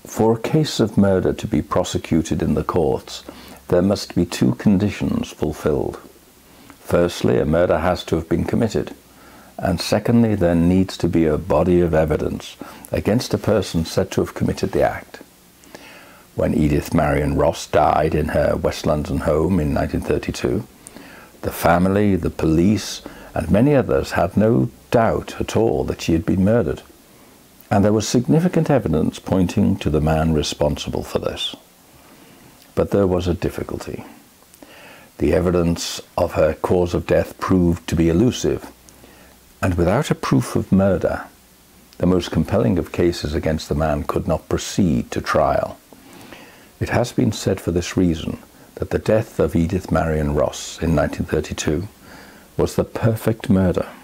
For a case of murder to be prosecuted in the courts, there must be two conditions fulfilled. Firstly, a murder has to have been committed, and secondly, there needs to be a body of evidence against a person said to have committed the act. When Edith Marion Ross died in her West London home in 1932, the family, the police, and many others had no doubt at all that she had been murdered, and there was significant evidence pointing to the man responsible for this. But there was a difficulty. The evidence of her cause of death proved to be elusive, and without a proof of murder, the most compelling of cases against the man could not proceed to trial. It has been said for this reason that the death of Edith Marion Ross in 1932 was the perfect murder.